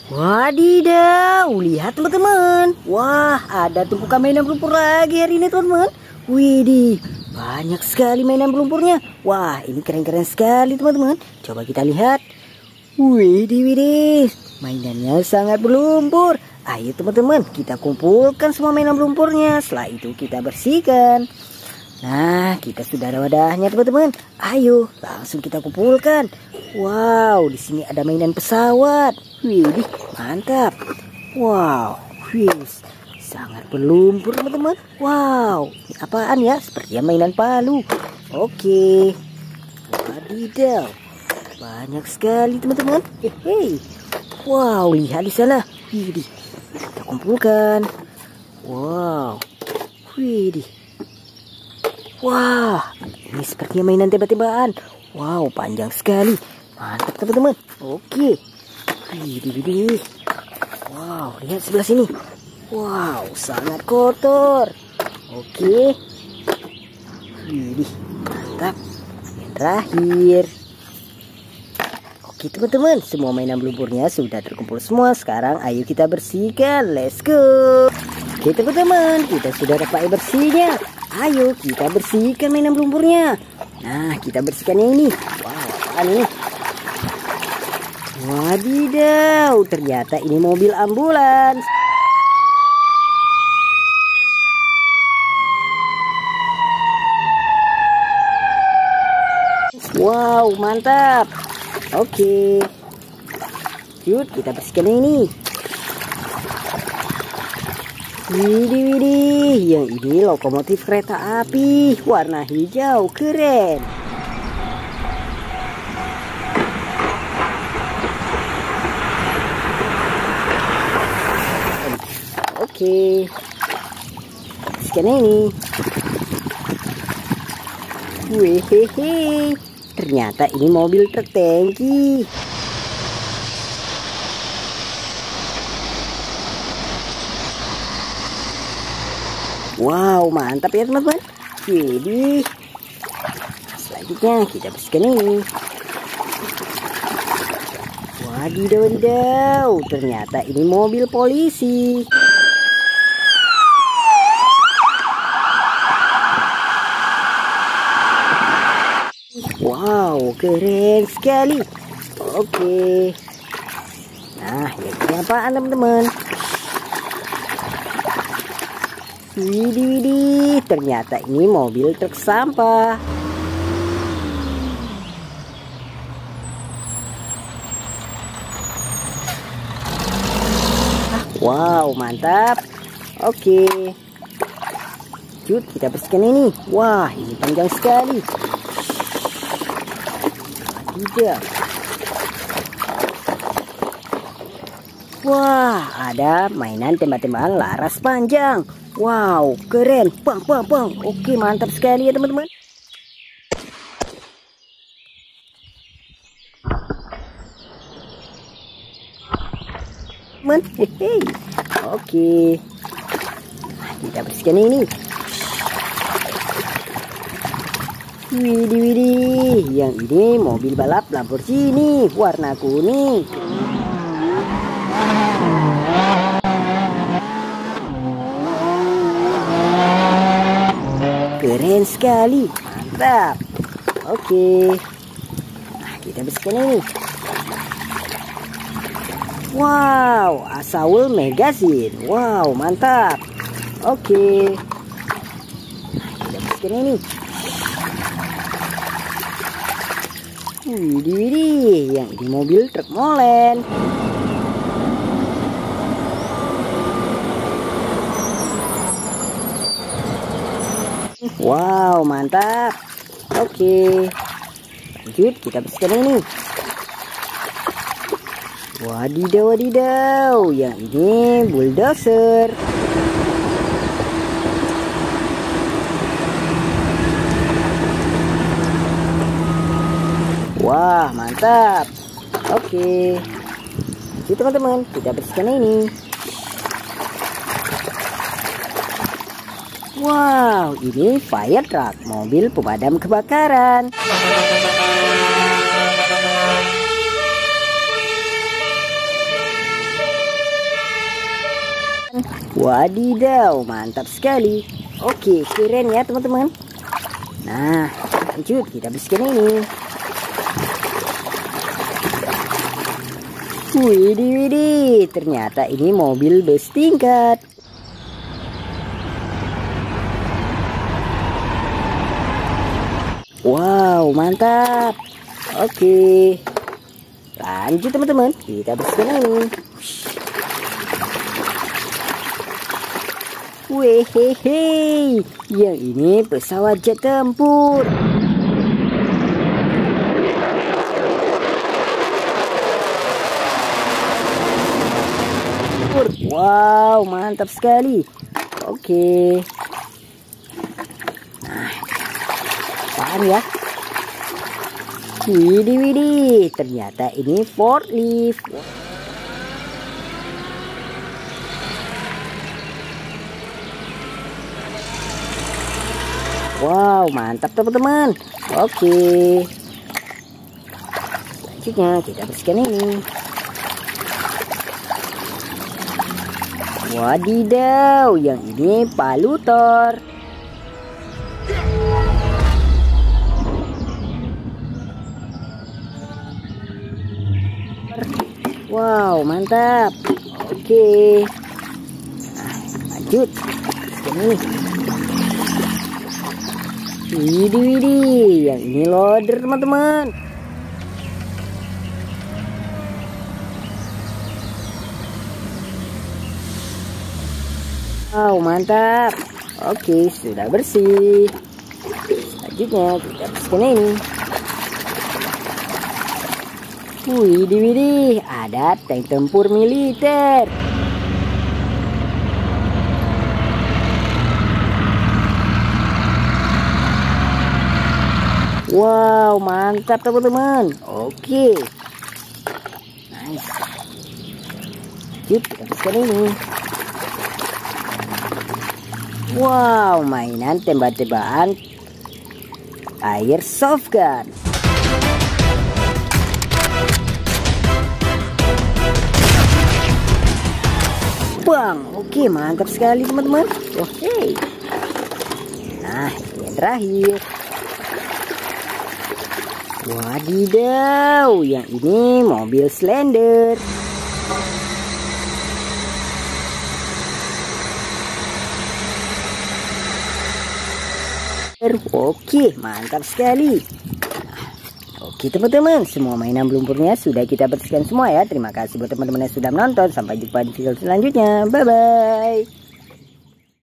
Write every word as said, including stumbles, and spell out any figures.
Wadidaw, lihat teman-teman. Wah, ada tumpukan mainan lumpur lagi hari ini teman-teman. Widih, banyak sekali mainan lumpurnya. Wah, ini keren-keren sekali teman-teman. Coba kita lihat. Widih, widih, mainannya sangat berlumpur. Ayo teman-teman, kita kumpulkan semua mainan lumpurnya. Setelah itu kita bersihkan. Nah, kita sudah ada wadahnya teman-teman. Ayo, langsung kita kumpulkan. Wow, di sini ada mainan pesawat. Widih, mantap. Wow, wis, sangat berlumpur teman-teman. Wow, ini apaan ya? Sepertinya mainan palu. Oke. Wadidaw, banyak sekali teman-teman. Hehe. Wow, lihat di sana. Widih, kita kumpulkan. Wow, widih. Wah, ini sepertinya mainan tembak-tembakan. Wow, panjang sekali. Mantap teman-teman. Oke. Widih, widih. Wow, lihat sebelah sini. Wow, sangat kotor. Oke. Widih, mantap. Yang terakhir. Oke teman-teman, semua mainan lumpurnya sudah terkumpul semua. Sekarang ayo kita bersihkan. Let's go. Oke teman-teman, kita sudah dapat air bersihnya. Ayo kita bersihkan mainan lumpurnya. Nah, kita bersihkan yang ini. Wow, apaan ini? Wadidaw, ternyata ini mobil ambulans. Wow, mantap. Oke. Yuk, kita bersihkan yang ini. Widih, widih, yang ini lokomotif kereta api warna hijau, keren. Oke, sekian ini. Wehehe, ternyata ini mobil truk tangki. Wow, mantap ya teman-teman. Jadi selanjutnya kita bersihkan ini. Wadidaw, wadidaw, ternyata ini mobil polisi. Wow, keren sekali. Oke. Nah, ini apaan teman-teman? Widih, widih, ternyata ini mobil truk sampah. Wow, mantap. Oke. Lanjut, kita bersihkan ini. Wah, ini panjang sekali. Tidak. Wah, ada mainan tembak-tembakan laras panjang. Wow, keren. Bang, bang, bang. Oke, mantap sekali ya teman-teman. Men, hehe. Oke. Kita bersihkan ini. Widih, widih. Yang ini mobil balap Lamborghini warna kuning. Keren sekali, mantap. Oke, nah, kita bersihkan ini. Wow, Asaul Magazine. Wow, mantap. Oke, nah, kita bersihkan ini. Widih, widih, yang ini mobil truk molen. Wow, mantap. Oke, lanjut kita bersihkan ini. Wadidaw, wadidaw, yang ini bulldozer. Wah, mantap. Oke, lanjut teman-teman, kita bersihkan ini. Wow, ini fire truck, mobil pemadam kebakaran. Wadidaw, mantap sekali. Oke, keren ya teman-teman. Nah, lanjut kita bersihkan ini. Widih, widih, ternyata ini mobil bus tingkat. Wow, mantap. Oke, lanjut teman-teman, kita bersihkan ini. Wehehe, yang ini pesawat jet tempur. Wow, mantap sekali. Oke. Nah, apaan ya? Widih, widih, ternyata ini forklift. Wow, mantap teman-teman. Oke. Selanjutnya kita bersihkan ini. Wadidaw, yang ini palutor. Wow, mantap. Oke. Nah, lanjut. Ini. Widih, widih, yang ini loader teman-teman. Wow, mantap. Oke, sudah bersih. Selanjutnya kita bersihkan ini. Widih, widih, ada tank tempur militer. Wow, mantap teman-teman. Oke. Nice. Lanjut, kita bersihkan ini. Wow, mainan tembak-tembakan airsoft gun. Bang, oke, mantap sekali teman-teman. Oke. Nah, yang terakhir. Wadidaw, yang ini mobil Slender. Oke, mantap sekali. Oke teman-teman, semua mainan lumpurnya sudah kita bersihkan semua ya. Terima kasih buat teman-teman yang sudah menonton. Sampai jumpa di video selanjutnya. Bye-bye.